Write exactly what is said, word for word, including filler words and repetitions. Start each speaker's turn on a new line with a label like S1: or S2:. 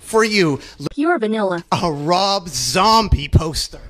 S1: for you.
S2: Pure vanilla.
S1: A Rob Zombie poster.